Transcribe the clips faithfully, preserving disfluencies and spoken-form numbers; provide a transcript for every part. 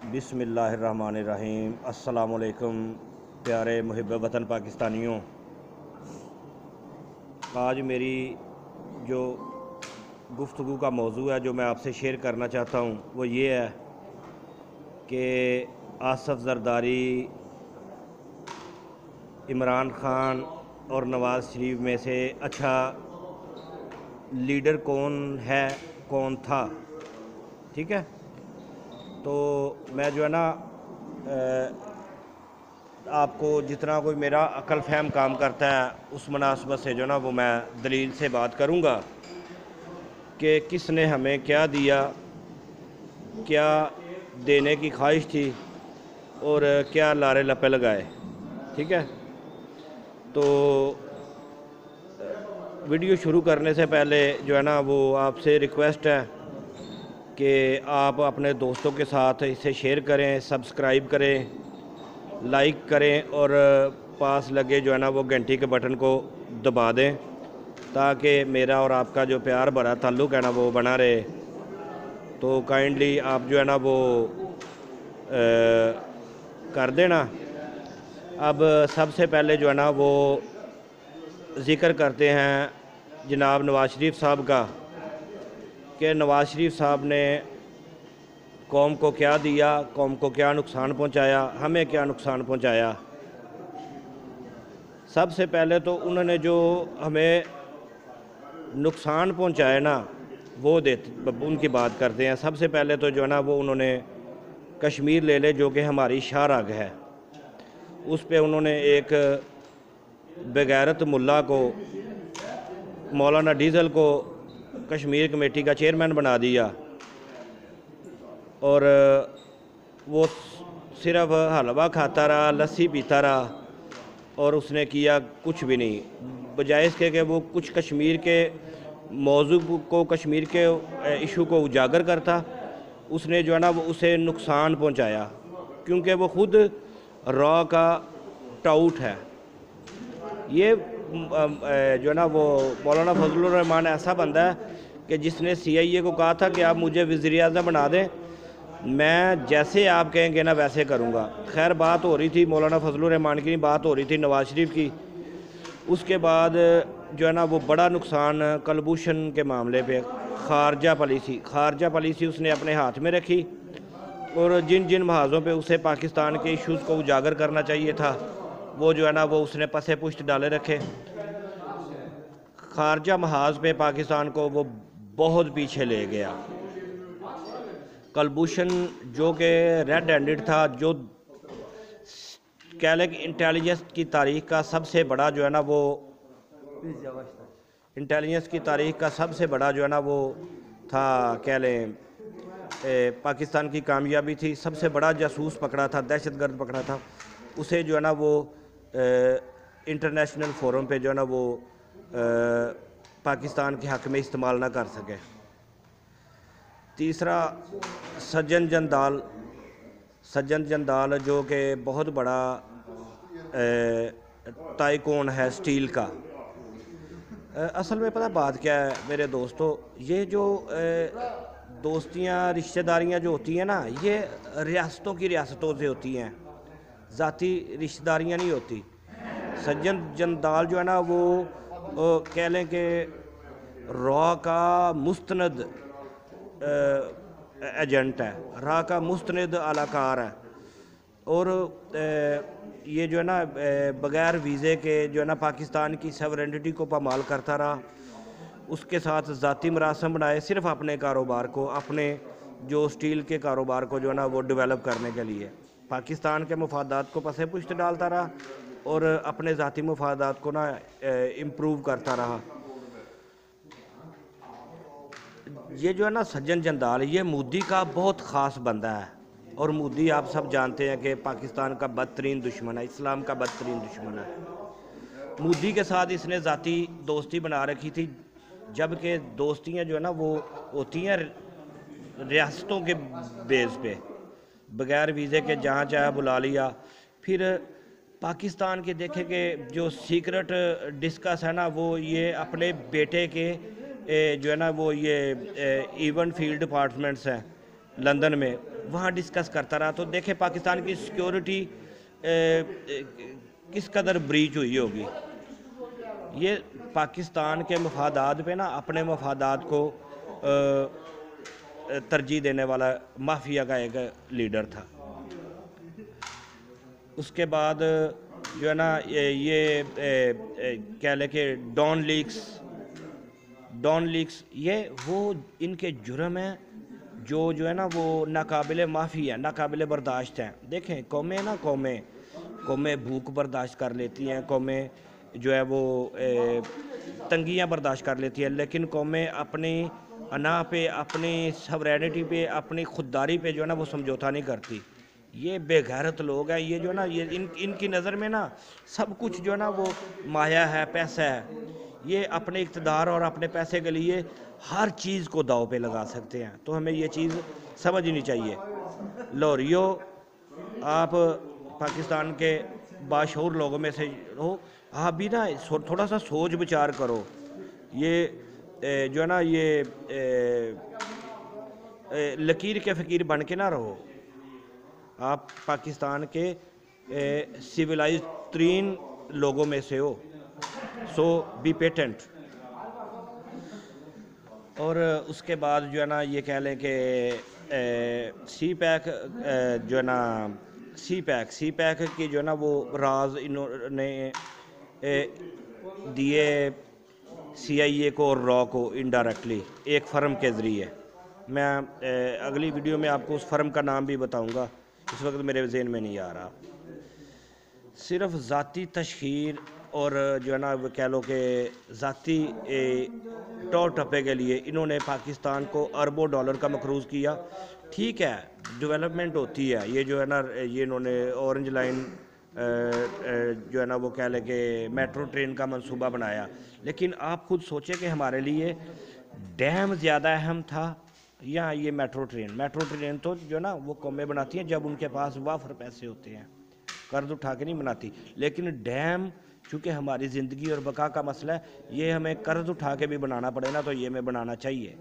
बिस्मिल्लाहिर्रहमानिर्रहीम। अस्सलाम वालेकुम प्यारे मुहिब वतन पाकिस्तानियों। आज मेरी जो गुफ्तगू का मौजू है जो मैं आपसे शेयर करना चाहता हूँ वो ये है कि आसिफ जरदारी, इमरान खान और नवाज शरीफ में से अच्छा लीडर कौन है, कौन था। ठीक है, तो मैं जो है ना आपको जितना कोई मेरा अक्ल फहम काम करता है उस मुनासबत से जो ना वो मैं दलील से बात करूँगा कि किसने हमें क्या दिया, क्या देने की ख्वाहिश थी और क्या लारे लपे लगाए। ठीक है, तो वीडियो शुरू करने से पहले जो है ना वो आपसे रिक्वेस्ट है कि आप अपने दोस्तों के साथ इसे शेयर करें, सब्सक्राइब करें, लाइक करें और पास लगे जो है ना वो घंटी के बटन को दबा दें ताकि मेरा और आपका जो प्यार भरा ताल्लुक़ है ना वो बना रहे। तो काइंडली आप जो है ना वो आ, कर देना। अब सबसे पहले जो है ना वो ज़िक्र करते हैं जनाब नवाज शरीफ साहब का कि नवाज शरीफ साहब ने कौम को क्या दिया, कौम को क्या नुकसान पहुंचाया, हमें क्या नुकसान पहुंचाया। सबसे पहले तो उन्होंने जो हमें नुकसान पहुंचाया ना वो देते उनकी बात करते हैं। सबसे पहले तो जो है ना वो उन्होंने कश्मीर ले ले जो कि हमारी शाहराग है, उस पे उन्होंने एक बेगैरत मुल्ला को, मौलाना डीजल को कश्मीर कमेटी का चेयरमैन बना दिया और वो सिर्फ हलवा खाता रहा, लस्सी पीता रहा और उसने किया कुछ भी नहीं, बजाय इसके कि वो कुछ कश्मीर के मौजू को, कश्मीर के इशू को उजागर करता। उसने जो है ना वो उसे नुकसान पहुंचाया क्योंकि वो खुद रॉ का टाउट है। ये जो है ना वो मौलाना फजलुर रहमान ऐसा बंदा है कि जिसने सी आई ए को कहा था कि आप मुझे वज़ीर-ए-आज़म बना दें, मैं जैसे आप कहेंगे ना वैसे करूँगा। खैर बात हो रही थी मौलाना फजलुर रहमान की, बात हो रही थी नवाज शरीफ की। उसके बाद जो है ना वो बड़ा नुकसान कलभूषण के मामले पे खारजा पॉलिसी खारजा पॉलिसी उसने अपने हाथ में रखी और जिन जिन महाजों पे उसे पाकिस्तान के इश्यूज़ को उजागर करना चाहिए था वो जो है ना वो उसने पसे पुश्त डाले रखे। खारजा महाज पे पाकिस्तान को वो बहुत पीछे ले गया। कलभूषण जो कि रेड हैंडेड था, जो कह लें कि इंटेलिजेंस की तारीख का सबसे बड़ा जो है ना वो इंटेलिजेंस की तारीख का सबसे बड़ा जो है ना वो था, कह लें पाकिस्तान की कामयाबी थी। सबसे बड़ा जासूस पकड़ा था, दहशतगर्द पकड़ा था, उसे जो है ना वो इंटरनेशनल फोरम पे जो है ना वो आ, पाकिस्तान के हक़ में इस्तेमाल ना कर सके। तीसरा सज्जन जंदाल सज्जन जंदाल जो कि बहुत बड़ा टाइकून है स्टील का। आ, असल में पता बात क्या है मेरे दोस्तों, ये जो दोस्तियाँ रिश्तेदारियाँ जो होती हैं ना ये रियासतों की रियासतों से होती हैं, ज़ाती रिश्तेदारियाँ नहीं होती। सज्जन जंदाल जो है ना वो कह लें कि रॉ का मुस्तनद एजेंट है, रॉ का मुस्तनद अलाकार है और ये जो है ना बग़ैर वीज़े के जो है ना पाकिस्तान की सवरेंटिटी को पामाल करता रहा। उसके साथ ज़ाती मरासम बनाए सिर्फ अपने कारोबार को, अपने जो स्टील के कारोबार को जो है ना वो डेवलप करने के लिए। पाकिस्तान के मफादात को पसे पुश्त डालता रहा और अपने ज़ाती मफादात को ना इम्प्रूव करता रहा। ये जो है ना सज्जन जंदाल ये मोदी का बहुत ख़ास बंदा है और मोदी आप सब जानते हैं कि पाकिस्तान का बदतरीन दुश्मन है, इस्लाम का बदतरीन दुश्मन है। मोदी के साथ इसने ज़ाती दोस्ती बना रखी थी, जबकि दोस्तियाँ जो है ना वो होती हैं रियासतों के बेस पे, बग़ैर वीज़े के जहाँ चाहे बुला लिया। फिर पाकिस्तान के देखें कि जो सीक्रेट डिस्कस है ना वो ये अपने बेटे के जो है ना वो ये इवन फील्ड अपार्टमेंट्स हैं लंदन में, وہاں ڈسکس کرتا رہا. تو دیکھیں پاکستان کی سیکیورٹی کس قدر بریچ ہوئی ہوگی. یہ پاکستان کے مفادات پہ نا اپنے مفادات کو ترجیح دینے والا مافیا کا ایک لیڈر تھا. اس کے بعد جو ہے نا یہ کہہ لیں کہ ڈان لیکس ڈان لیکس یہ وہ ان کے جرم ہیں جو جو ہے نا وہ ناقابل معافی ہیں, ناقابل برداشت ہیں. دیکھیں قومیں نا قومیں قومیں بھوک برداشت کر لیتی ہیں, قومیں جو ہے وہ تنگیاں برداشت کر لیتی ہیں, لیکن قومیں اپنی انا پہ, اپنی سورینٹی پہ, اپنی خودداری پہ جو ہے نا وہ سمجھوتا نہیں کرتی. یہ بے غیرت لوگ ہیں. یہ جو ہے نا یہ ان ان کی نظر میں نا سب کچھ جو ہے نا وہ مایا ہے, پیسہ ہے. یہ اپنے اقتدار اور اپنے پیسے کے لیے ہر چیز کو داؤ پہ لگا سکتے ہیں. تو ہمیں یہ چیز سمجھنی چاہیے. لوریو, آپ پاکستان کے باشعور لوگوں میں سے ہو, آپ بھی نا تھوڑا سا سوچ بچار کرو. یہ جو ہے نا یہ لکیر کے فقیر بن کے نہ رہو. آپ پاکستان کے سیولائز ترین لوگوں میں سے ہو, سو بی پیٹنٹ. اور اس کے بعد جو ہے نا یہ کہہ لیں کہ سی پیک جو ہے نا سی پیک سی پیک کی جو ہے نا وہ راز انہوں نے دیے سی آئی اے کو اور را کو انڈائریکٹلی ایک فرم کے ذریعے. میں اگلی ویڈیو میں آپ کو اس فرم کا نام بھی بتاؤں گا, اس وقت میرے ذہن میں نہیں آ رہا. صرف ذاتی تشہیر اور جو ہے نا وہ کہہ لو کہ ذاتی ٹو ٹپے کے لیے انہوں نے پاکستان کو اربوں ڈالر کا مقروض کیا. ٹھیک ہے, ڈیولپمنٹ ہوتی ہے. یہ جو ہے نا یہ انہوں نے اورنج لائن جو ہے نا وہ کہہ لیں کہ میٹرو ٹرین کا منصوبہ بنایا, لیکن آپ خود سوچیں کہ ہمارے لیے ڈیم زیادہ اہم تھا یا یہ میٹرو ٹرین. میٹرو ٹرین تو جو ہے نا وہ قومیں بناتی ہیں جب ان کے پاس وافر پیسے ہوتے ہیں, قرض اٹھا کے نہیں بناتی. لیکن ڈیم چونکہ ہماری زندگی اور بقا کا مسئلہ ہے, یہ ہمیں قرض اٹھا کے بھی بنانا پڑے نا, تو یہ ہمیں بنانا چاہیے.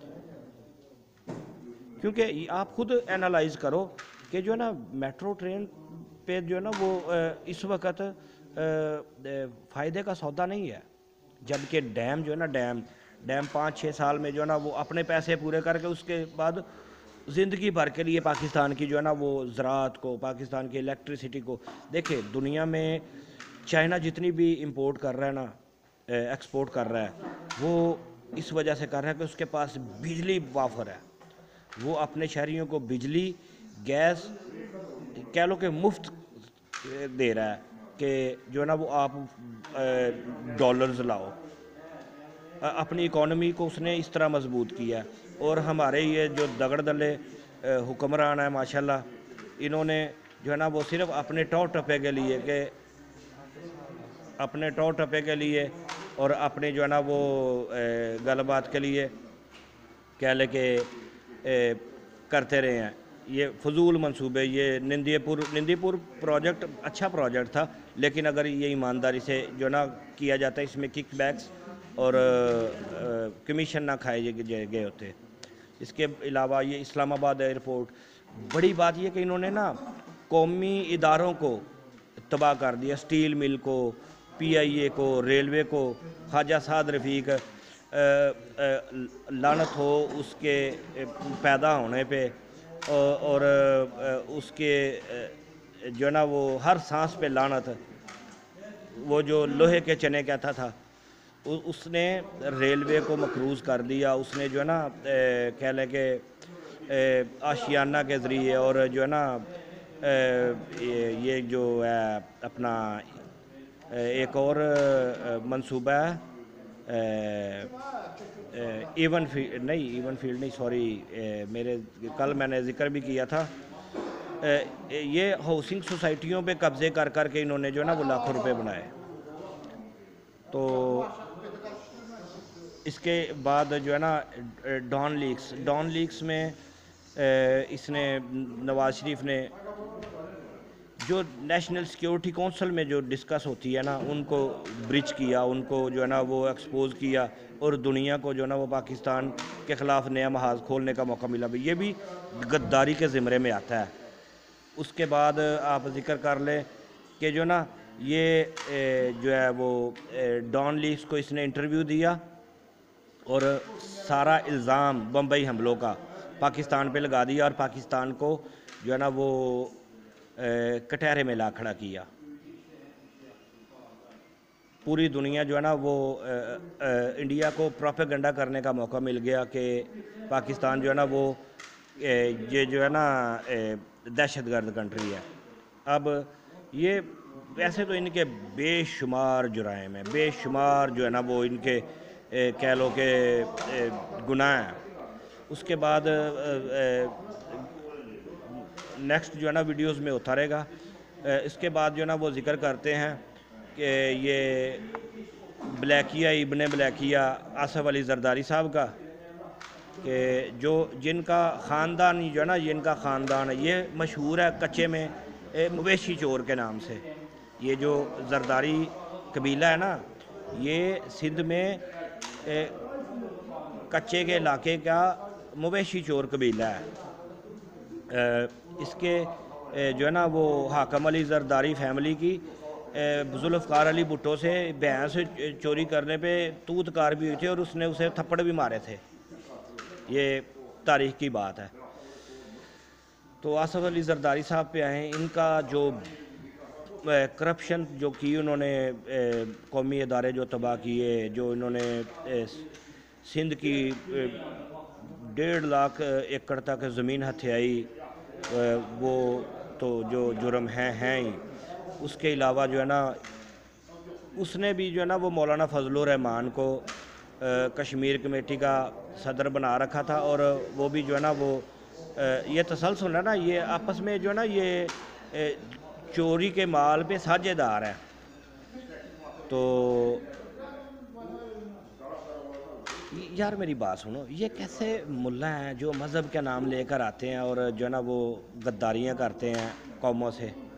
کیونکہ آپ خود اینالائز کرو کہ جو ہے نا میٹرو ٹرین پہ جو ہے نا وہ اس وقت فائدے کا سودا نہیں ہے, جبکہ ڈیم جو ہے نا ڈیم ڈیم پانچ چھ سال میں جو ہے نا وہ اپنے پیسے پورے کر کے اس کے بعد زندگی بھر کے لیے پاکستان کی جو ہے نا وہ زراعت کو, پاکستان کی الیکٹریسٹی کو. دیکھیں دنیا میں چائنا جتنی بھی امپورٹ کر رہا ہے نا, ایکسپورٹ کر رہا ہے, وہ اس وجہ سے کر رہا ہے کہ اس کے پاس بجلی وافر ہے. وہ اپنے شہریوں کو بجلی, گیس کہہ لو کہ مفت دے رہا ہے کہ جو ہے نا وہ آپ ڈالرز لاؤ. اپنی اکانومی کو اس نے اس طرح مضبوط کیا. اور ہمارے یہ جو دگڑ دلے حکمران ہیں ماشاءاللہ, انہوں نے جو ہے نا وہ صرف اپنے ٹو ٹپے کے لیے کہ اپنے ٹو ٹپے کے لیے اور اپنے جو ہے نا وہ گل بات کے لیے کہہ لے کہ کرتے رہے ہیں. یہ فضول منصوبے, یہ نندی پور نندی پور پروجیکٹ اچھا پروجیکٹ تھا, لیکن اگر یہ ایمانداری سے جو ہے نا کیا جاتا ہے, اس میں کک بیکس اور کمیشن نہ کھائے گئے ہوتے. اس کے علاوہ یہ اسلام آباد ایئرپورٹ, بڑی بات یہ کہ انہوں نے نا قومی اداروں کو تباہ کر دیا. اسٹیل مل کو, پی آئی اے کو, ریلوے کو. خواجہ سعد رفیق لعنت ہو اس کے پیدا ہونے پہ, اور اس کے جو ہے نا وہ ہر سانس پہ لعنت. وہ جو لوہے کے چنے کہتا تھا, اس نے ریلوے کو مقروض کر دیا. اس نے جو ہے نا کہہ لیں کہ آشیانہ کے ذریعے اور جو ہے نا یہ جو ہے اپنا ایک اور منصوبہ ہے ایون فیلڈ نہیں ایون فیلڈ نہیں سوری میرے کل میں نے ذکر بھی کیا تھا, یہ ہاؤسنگ سوسائٹیوں پہ قبضے کر کر کے انہوں نے جو ہے نا وہ لاکھوں روپے بنائے. تو اس کے بعد جو ہے نا ڈان لیکس ڈان لیکس میں اس نے نواز شریف نے جو نیشنل سیکیورٹی کونسل میں جو ڈسکس ہوتی ہے نا ان کو برچ کیا, ان کو جو ہے نا وہ ایکسپوز کیا, اور دنیا کو جو ہے نا وہ پاکستان کے خلاف نیا محاذ کھولنے کا موقع ملا، یہ بھی غداری کے زمرے میں آتا ہے۔ اس کے بعد آپ ذکر کر لیں کہ جو نا یہ جو ہے وہ ڈان لیکس کو اس نے انٹرویو دیا اور سارا الزام بمبئی حملوں کا پاکستان پہ لگا دیا اور پاکستان کو جو ہے نا وہ کٹہرے میں لا کھڑا کیا۔ پوری دنیا جو ہے نا وہ انڈیا کو پروپیگنڈا کرنے کا موقع مل گیا کہ پاکستان جو ہے نا وہ یہ جو ہے نا دہشت گرد کنٹری ہے۔ اب یہ ویسے تو ان کے بے شمار جرائم ہیں، بے شمار جو ہے نا وہ ان کے کہہ لو کہ گناہ ہیں۔ اس کے بعد نیکسٹ جو ہے نا ویڈیوز میں ہوتا رہے گا۔ اس کے بعد جو ہے نا وہ ذکر کرتے ہیں کہ یہ بلیکیہ ابن بلیکیہ آصف علی زرداری صاحب کا، کہ جو جن کا خاندان جو ہے نا جن کا خاندان ہے یہ مشہور ہے کچے میں مویشی چور کے نام سے۔ یہ جو زرداری قبیلہ ہے نا یہ سندھ میں کچے کے علاقے کا مویشی چور قبیلہ ہے۔ اس کے جو ہے نا وہ حاکم علی زرداری فیملی کی ذوالفقار علی بھٹو سے بھینس چوری کرنے پہ توت کار بھی ہوئی تھی اور اس نے اسے تھپڑ بھی مارے تھے، یہ تاریخ کی بات ہے۔ تو آصف علی زرداری صاحب پہ آئیں، ان کا جو کرپشن جو کی انہوں نے، قومی ادارے جو تباہ کیے، جو انہوں نے سندھ کی ڈیڑھ لاکھ ایکڑ تک زمین ہتھیائی، وہ تو جو جرم ہیں ہیں ہی۔ اس کے علاوہ جو ہے نا اس نے بھی جو ہے نا وہ مولانا فضل الرحمان کو کشمیر کمیٹی کا صدر بنا رکھا تھا، اور وہ بھی جو ہے نا وہ یہ تسلسل ہے نا یہ آپس میں جو ہے نا یہ چوری کے مال پہ ساجھے دار ہیں۔ تو یار میری بات سنو، یہ کیسے ملا ہیں جو مذہب کا نام لے کر آتے ہیں اور جو ہے نا وہ غداریاں کرتے ہیں قوموں سے؟